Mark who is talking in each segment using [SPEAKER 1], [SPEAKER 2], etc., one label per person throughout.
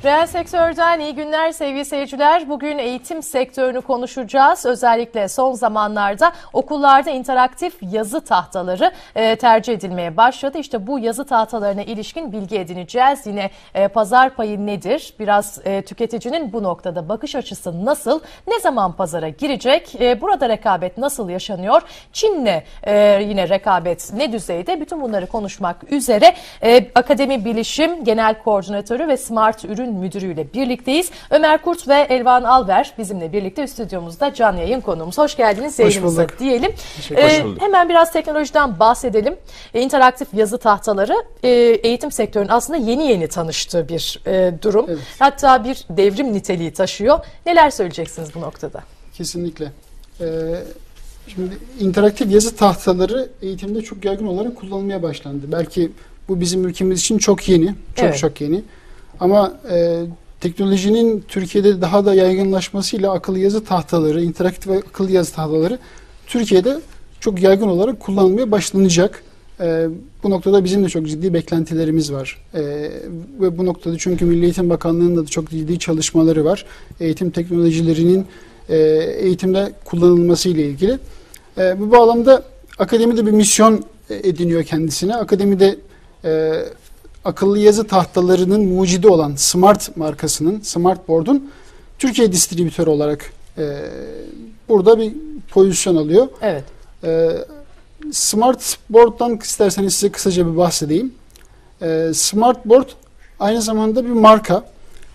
[SPEAKER 1] Reel sektörden iyi günler sevgili seyirciler. Bugün eğitim sektörünü konuşacağız. Özellikle son zamanlarda okullarda interaktif yazı tahtaları tercih edilmeye başladı. İşte bu yazı tahtalarına ilişkin bilgi edineceğiz. Yine pazar payı nedir? Biraz tüketicinin bu noktada bakış açısı nasıl? Ne zaman pazara girecek? Burada rekabet nasıl yaşanıyor? Çin'le yine rekabet ne düzeyde? Bütün bunları konuşmak üzere Akademi Bilişim Genel Koordinatörü ve Smart Ürün Müdürüyle birlikteyiz. Ömer Kurt ve Elvan Alver bizimle birlikte stüdyomuzda canlı yayın konuğumuz. Hoş geldiniz yayınımıza diyelim. Hemen biraz teknolojiden bahsedelim. İnteraktif yazı tahtaları eğitim sektörünün aslında yeni tanıştığı bir durum. Evet. Hatta bir devrim niteliği taşıyor. Neler söyleyeceksiniz bu noktada?
[SPEAKER 2] Kesinlikle. Şimdi interaktif yazı tahtaları eğitimde çok yaygın olarak kullanılmaya başlandı. Belki bu bizim ülkemiz için çok yeni, çok yeni. Ama teknolojinin Türkiye'de daha da yaygınlaşmasıyla akıllı yazı tahtaları, interaktif akıllı yazı tahtaları Türkiye'de çok yaygın olarak kullanılmaya başlanacak. Bu noktada bizim de çok ciddi beklentilerimiz var. Ve bu noktada çünkü Milli Eğitim Bakanlığı'nın da çok ciddi çalışmaları var. Eğitim teknolojilerinin eğitimde kullanılması ile ilgili. Bu bağlamda akademide bir misyon ediniyor kendisine. Akademide akıllı yazı tahtalarının mucidi olan Smart markasının, Smart Board'un Türkiye distribütörü olarak burada bir pozisyon alıyor. Evet. Smart Board'dan isterseniz size kısaca bir bahsedeyim. Smart Board aynı zamanda bir marka.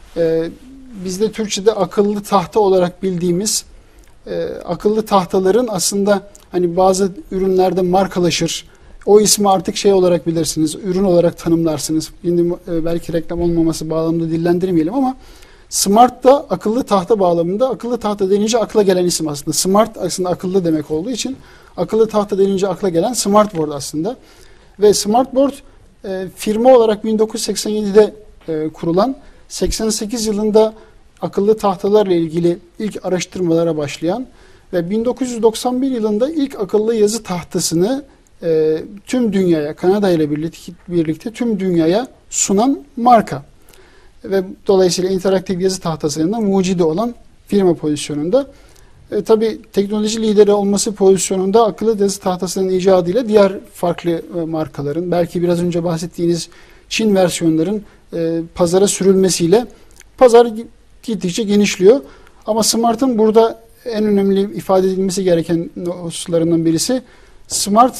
[SPEAKER 2] Bizde Türkçe'de akıllı tahta olarak bildiğimiz akıllı tahtaların aslında hani bazı ürünlerde markalaşır. O ismi artık şey olarak bilirsiniz, ürün olarak tanımlarsınız. Şimdi belki reklam olmaması bağlamında dillendirmeyelim ama Smart da akıllı tahta bağlamında, akıllı tahta denince akla gelen isim aslında. Smart aslında akıllı demek olduğu için akıllı tahta denince akla gelen Smart Board aslında. Ve Smart Board firma olarak 1987'de kurulan, 88 yılında akıllı tahtalarla ilgili ilk araştırmalara başlayan ve 1991 yılında ilk akıllı yazı tahtasını tüm dünyaya, Kanada ile birlikte tüm dünyaya sunan marka. Ve dolayısıyla interaktif yazı tahtasının mucidi olan firma pozisyonunda. Tabii teknoloji lideri olması pozisyonunda akıllı yazı tahtasının icadıyla diğer farklı markaların, belki biraz önce bahsettiğiniz Çin versiyonların pazara sürülmesiyle pazar gittikçe genişliyor. Ama Smart'ın burada en önemli ifade edilmesi gereken hususlarından birisi, Smart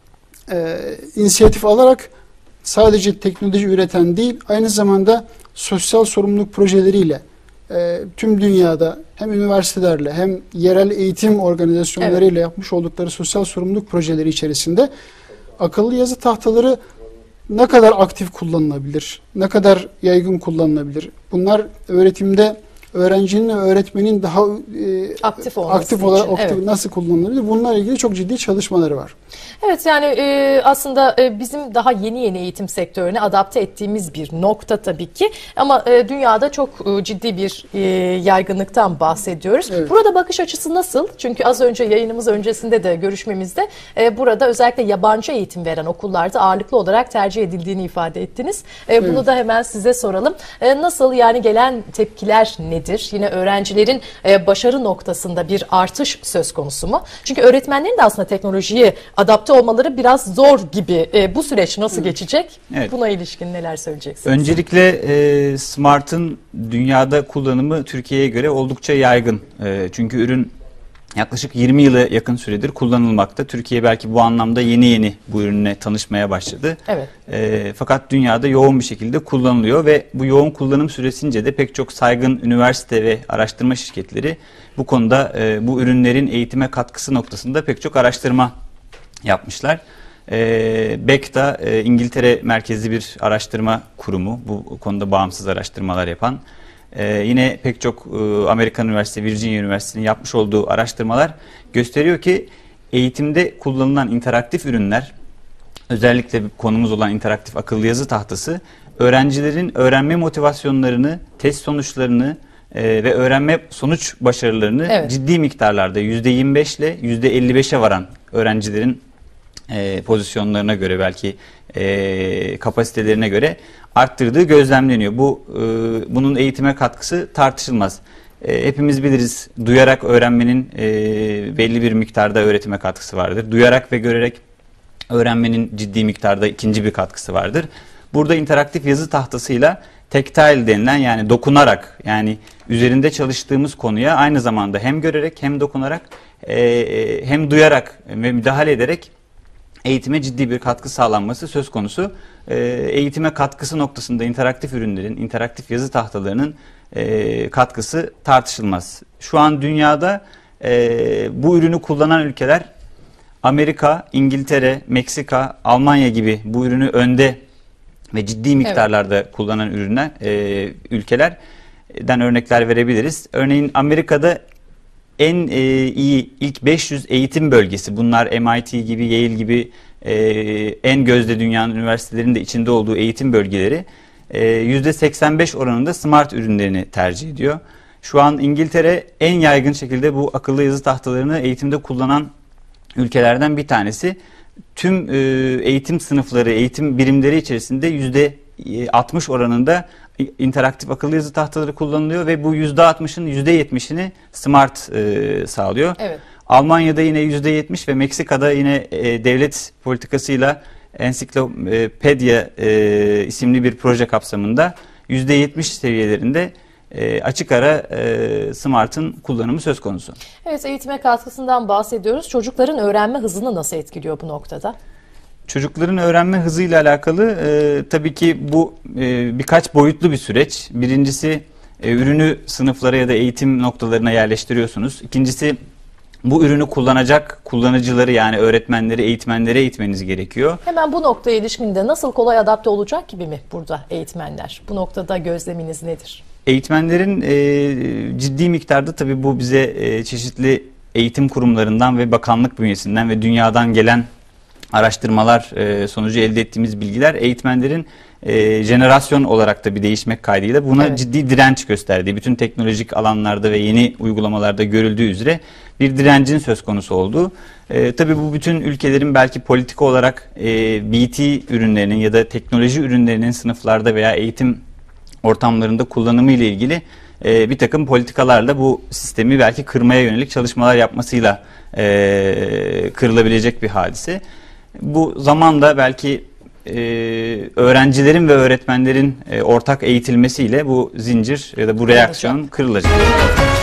[SPEAKER 2] inisiyatif alarak sadece teknoloji üreten değil, aynı zamanda sosyal sorumluluk projeleriyle tüm dünyada hem üniversitelerle hem yerel eğitim organizasyonlarıyla yapmış oldukları sosyal sorumluluk projeleri içerisinde akıllı yazı tahtaları ne kadar aktif kullanılabilir, ne kadar yaygın kullanılabilir? Bunlar öğretimde öğrencinin ve öğretmenin daha aktif olarak nasıl kullanılabilir? Bunlarla ilgili çok ciddi çalışmaları var.
[SPEAKER 1] Evet, yani aslında bizim daha yeni eğitim sektörüne adapte ettiğimiz bir nokta tabii ki. Ama dünyada çok ciddi bir yaygınlıktan bahsediyoruz. Evet. Burada bakış açısı nasıl? Çünkü az önce yayınımız öncesinde de görüşmemizde burada özellikle yabancı eğitim veren okullarda ağırlıklı olarak tercih edildiğini ifade ettiniz. Bunu da hemen size soralım. Nasıl, yani gelen tepkiler nedir? Yine öğrencilerin başarı noktasında bir artış söz konusu mu? Çünkü öğretmenlerin de aslında teknolojiye adapte olmaları biraz zor gibi. Bu süreç nasıl geçecek? Evet. Buna ilişkin neler söyleyeceksiniz?
[SPEAKER 3] Öncelikle Smart'ın dünyada kullanımı Türkiye'ye göre oldukça yaygın. Çünkü ürün yaklaşık 20 yıla yakın süredir kullanılmakta. Türkiye belki bu anlamda yeni bu ürünle tanışmaya başladı. Evet. Fakat dünyada yoğun bir şekilde kullanılıyor ve bu yoğun kullanım süresince de pek çok saygın üniversite ve araştırma şirketleri bu konuda bu ürünlerin eğitime katkısı noktasında pek çok araştırma yapmışlar. BECTA İngiltere merkezli bir araştırma kurumu, bu konuda bağımsız araştırmalar yapan. Yine pek çok Amerikan Üniversitesi, Virginia Üniversitesi'nin yapmış olduğu araştırmalar gösteriyor ki eğitimde kullanılan interaktif ürünler, özellikle konumuz olan interaktif akıllı yazı tahtası, öğrencilerin öğrenme motivasyonlarını, test sonuçlarını ve öğrenme sonuç başarılarını ciddi miktarlarda %25 ile %55'e varan öğrencilerin pozisyonlarına göre belki kapasitelerine göre arttırdığı gözlemleniyor. Bunun eğitime katkısı tartışılmaz. Hepimiz biliriz, duyarak öğrenmenin belli bir miktarda öğretime katkısı vardır. Duyarak ve görerek öğrenmenin ciddi miktarda ikinci bir katkısı vardır. Burada interaktif yazı tahtasıyla tactile denilen, yani dokunarak, yani üzerinde çalıştığımız konuya aynı zamanda hem görerek hem dokunarak hem duyarak ve müdahale ederek eğitime ciddi bir katkı sağlanması söz konusu. Eğitime katkısı noktasında interaktif ürünlerin, interaktif yazı tahtalarının katkısı tartışılmaz. Şu an dünyada bu ürünü kullanan ülkeler Amerika, İngiltere, Meksika, Almanya gibi bu ürünü önde ve ciddi miktarlarda kullanan ülkelerden örnekler verebiliriz. Örneğin Amerika'da en iyi ilk 500 eğitim bölgesi, bunlar MIT gibi, Yale gibi en gözde dünyanın üniversitelerinin de içinde olduğu eğitim bölgeleri %85 oranında smart ürünlerini tercih ediyor. Şu an İngiltere en yaygın şekilde bu akıllı yazı tahtalarını eğitimde kullanan ülkelerden bir tanesi. Tüm eğitim sınıfları, eğitim birimleri içerisinde %60 oranında interaktif akıllı yazı tahtaları kullanılıyor ve bu %60'ın %70'ini smart sağlıyor. Evet. Almanya'da yine %70 ve Meksika'da yine devlet politikasıyla Encyclopedia isimli bir proje kapsamında %70 seviyelerinde açık ara Smart'ın kullanımı söz konusu.
[SPEAKER 1] Evet, eğitime katkısından bahsediyoruz. Çocukların öğrenme hızını nasıl etkiliyor bu noktada?
[SPEAKER 3] Çocukların öğrenme hızıyla alakalı tabii ki bu birkaç boyutlu bir süreç. Birincisi ürünü sınıflara ya da eğitim noktalarına yerleştiriyorsunuz. İkincisi bu ürünü kullanacak kullanıcıları, yani öğretmenleri, eğitmenleri eğitmeniz gerekiyor. Hemen
[SPEAKER 1] bu noktaya ilişkinde nasıl kolay adapte olacak gibi mi burada eğitmenler? Bu noktada gözleminiz nedir?
[SPEAKER 3] Eğitmenlerin ciddi miktarda tabii bu bize çeşitli eğitim kurumlarından ve bakanlık bünyesinden ve dünyadan gelen araştırmalar sonucu elde ettiğimiz bilgiler eğitmenlerin jenerasyon olarak da bir değişmek kaydıyla buna ciddi direnç gösterdiği, bütün teknolojik alanlarda ve yeni uygulamalarda görüldüğü üzere bir direncin söz konusu olduğu. Tabii bu bütün ülkelerin belki politika olarak BT ürünlerinin ya da teknoloji ürünlerinin sınıflarda veya eğitim ortamlarında kullanımı ile ilgili bir takım politikalarla bu sistemi belki kırmaya yönelik çalışmalar yapmasıyla kırılabilecek bir hadise. Bu zamanla belki öğrencilerin ve öğretmenlerin ortak eğitilmesiyle bu zincir ya da bu reaksiyon kırılacak.